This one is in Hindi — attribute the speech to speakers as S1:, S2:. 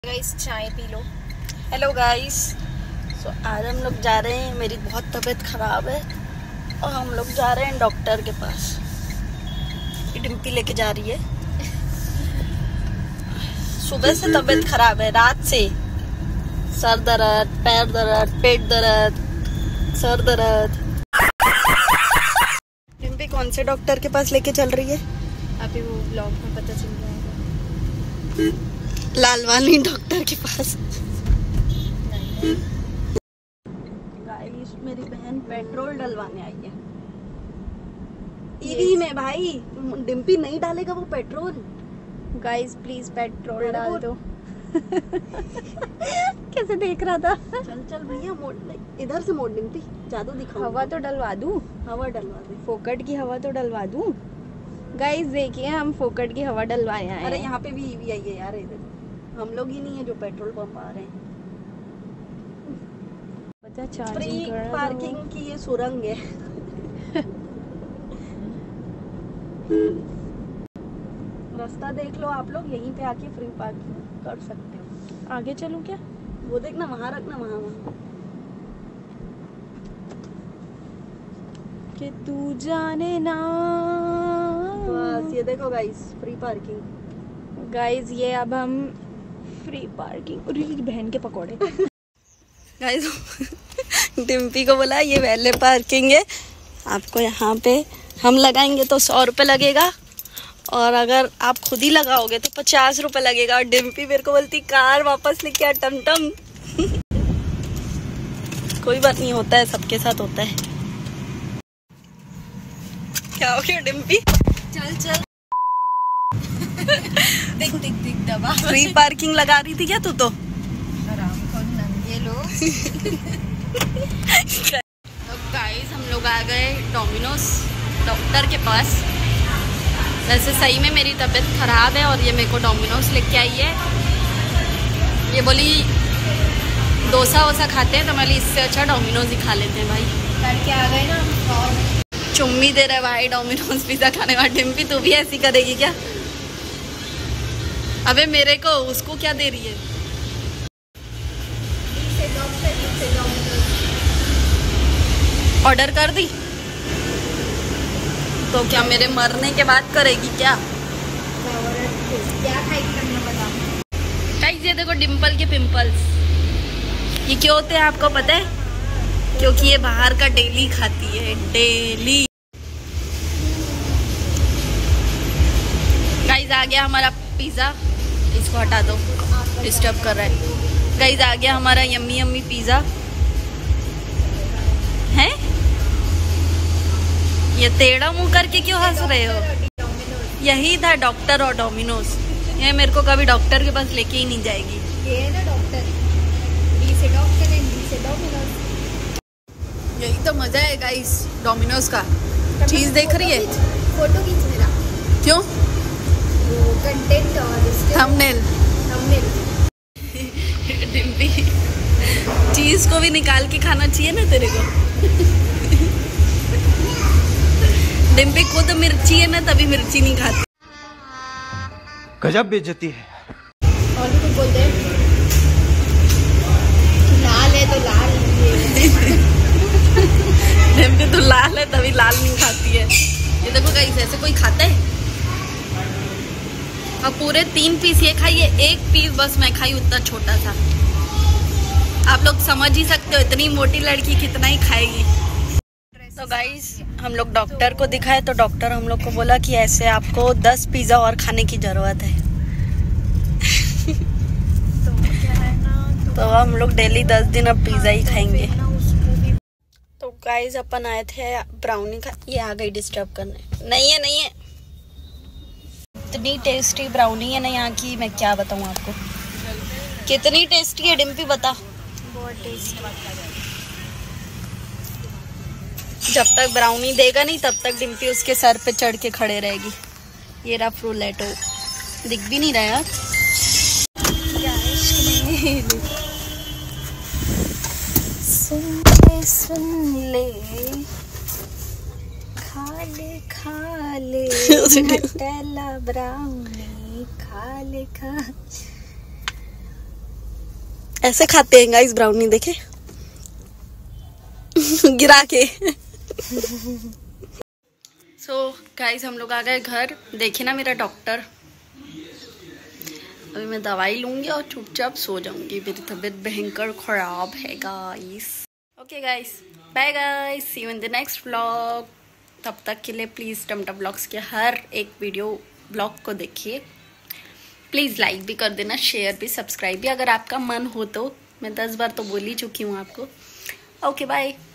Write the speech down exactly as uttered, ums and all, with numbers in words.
S1: गाइस चाय पी लो।
S2: हेलो गाइस, सो आज हम लोग जा रहे हैं। मेरी बहुत तबीयत खराब है और हम लोग जा रहे हैं डॉक्टर के पास। डिम्पी लेके जा रही है। सुबह से तबीयत खराब है, रात से सर दर्द, पैर दर्द, पेट दर्द, सर दर्द। डिम्पी कौन से डॉक्टर के पास लेके चल रही है?
S1: अभी वो ब्लॉग में पता चल जाएगा।
S2: लालवानी डॉक्टर के पास। गाइस, मेरी बहन पेट्रोल डलवाने आई है ईवी में। भाई डिम्पी नहीं डालेगा वो पेट्रोल।
S1: गाइस प्लीज पेट्रोल डाल दो। कैसे देख रहा था।
S2: चल चल भैया, मोड़ इधर से मोड़ डिम्पी, जादू दिखाओ।
S1: हवा तो डलवा दूं।
S2: हवा डलवा दे।
S1: फोकट की हवा तो डलवा दूं। गाइस देखिए, हम फोकट की हवा डलवाए हैं।
S2: अरे यहाँ पे भी ईवी आई है यार। इधर हम लोग ही नहीं है जो पेट्रोल पंप आ रहे हैं।
S1: पता चार्जिंग
S2: फ्री
S1: कर रहा
S2: पार्किंग की ये सुरंग है। रास्ता देख लो आप लोग, यहीं पे आके फ्री पार्किंग कर सकते हो।
S1: आगे चलूं क्या?
S2: वो देखना, वहां रखना, वहां वहां
S1: कि तू जाने ना।
S2: बस ये देखो गाइस, फ्री पार्किंग।
S1: गाइस ये अब हम फ्री पार्किंग। बहन के पकोड़े।
S2: गाइस डिम्पी को बोला ये वैले पार्किंग है, आपको यहाँ पे हम लगाएंगे तो सौ रुपये लगेगा, और अगर आप खुद ही लगाओगे तो पचास रुपये लगेगा। और डिम्पी मेरे को बोलती कार वापस लेके आ टमटम। कोई बात नहीं, होता है, सबके साथ होता है। क्या हो गया डिम्पी?
S1: चल चल। दिख दिख दिख दबा।
S2: फ्री पार्किंग लगा रही थी क्या तू? तो
S1: आराम कर नंगे लोग।
S2: तो गाइस हम लोग आ गए डोमिनोज डॉक्टर के पास। वैसे सही में मेरी तबीयत खराब है और ये मेरे को डोमिनोज लेके आई है। ये बोली डोसा वोसा खाते हैं, तो मैं इससे अच्छा डोमिनोज ही खा लेते हैं भाई।
S1: करके आ गए ना।
S2: चुम्मी दे रहे भाई डोमिनोज पिज्जा खाने का। डिम्पी तू भी ऐसी करेगी क्या? अबे मेरे को, उसको क्या दे रही है? ऑर्डर कर दी तो क्या मेरे मरने के बाद करेगी क्या?
S1: क्या खाएगी करना बता।
S2: गाइस ये देखो डिम्पल के पिंपल्स। ये क्यों होते हैं आपको पता है? क्योंकि ये बाहर का डेली खाती है, डेली। गाइस आ गया हमारा पिज्जा। इसको हटा दो, डिस्टर्ब कर रहा है। गाइस आ गया हमारा यम्मी यम्मी पिज्जा है। ये टेढ़ा मुंह करके क्यों हंस रहे हो? यही था डॉक्टर और डोमिनोज। ये मेरे को कभी डॉक्टर के पास लेके ही नहीं जाएगी।
S1: ये है ना डॉक्टर। डी से डॉक्टर है, डी से डोमिनोज।
S2: यही तो मजा है गाइस डोमिनोज का। चीज देख रही है?
S1: फोटो खींच मेरा।
S2: क्यों?
S1: कंटेंट और
S2: थंबनेल।
S1: थंबनेल।
S2: डिम्पी चीज को भी निकाल के खाना चाहिए ना तेरे को। डिम्पी खुद मिर्ची है ना, तभी मिर्ची नहीं खाती।
S3: गजब बेइज्जती है।
S1: और भी कुछ बोलते हैं। लाल है तो लाल।
S2: डिम्पी तो लाल है तभी लाल नहीं खाती है। ये देखो गाइस, ऐसे कोई खाता है? अब पूरे तीन पीस ये खाइए, एक पीस बस मैं खाई, उतना छोटा सा। आप लोग समझ ही सकते हो इतनी मोटी लड़की कितना ही खाएगी। तो गाइस हम लोग डॉक्टर को दिखाए तो डॉक्टर हम लोग को बोला कि ऐसे आपको दस पिज्जा और खाने की जरूरत है।
S1: तो क्या है ना,
S2: तो हम लोग डेली दस दिन अब पिज्जा ही खाएंगे। तो गाइस अपन आए थे ब्राउनी खा। ये आ गई डिस्टर्ब करने। नहीं है नहीं है, इतनी टेस्टी ब्राउनी है ना यहाँ की, मैं क्या बताऊँ आपको। कितनी टेस्टी है डिम्पी बता?
S1: बहुत टेस्टी।
S2: जब तक ब्राउनी देगा नहीं तब तक डिम्पी उसके सर पे चढ़ के खड़े रहेगी। ये रहा फ्रूलेटो, दिख भी नहीं रहा यार। सुन ले सुन ले, खा ले खा ले नटेला ब्राउनी, खा ले खा। ऐसे खाते हैं गाइस ब्राउनी, देखे गिरा के। सो so, गाइस हम लोग आ गए घर। देखिए ना मेरा डॉक्टर, अभी मैं दवाई लूंगी और चुपचाप सो जाऊंगी, मेरी तबीयत भयंकर खराब है guys. Okay guys, bye guys, see you in the next vlog. तब तक के लिए प्लीज़ टमटम ब्लॉग्स के हर एक वीडियो ब्लॉग को देखिए। प्लीज़ लाइक भी कर देना, शेयर भी, सब्सक्राइब भी अगर आपका मन हो तो। मैं दस बार तो बोल ही चुकी हूँ आपको। Okay bye.